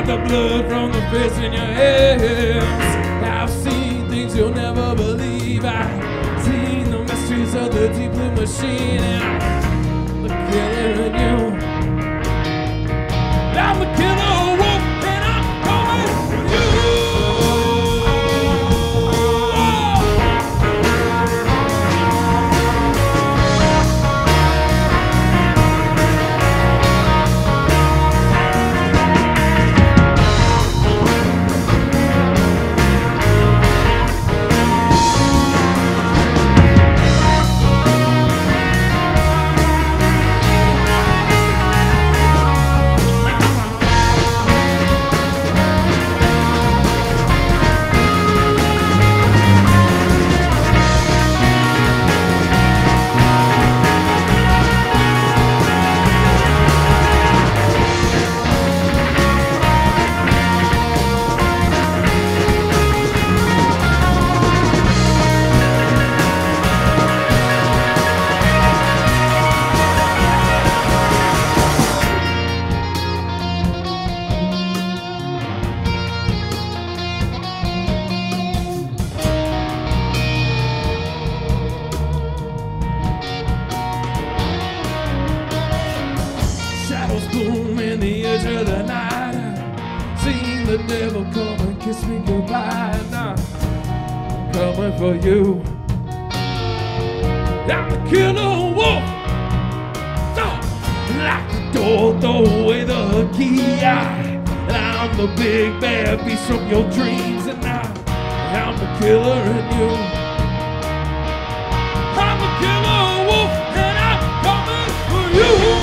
the blood from the fist in your hands. I've seen things you'll never believe. I've seen the mysteries of the deep blue machine. And I'm the killer in you. I'm the killer wolf, and I'm coming for you. Boom in the edge of the night. I've seen the devil come and kiss me goodbye. And I'm coming for you. I'm the killer wolf. Lock the door, throw away the key. And I'm the big bad beast from your dreams. And I'm the killer in you. I'm the killer wolf, and I'm coming for you.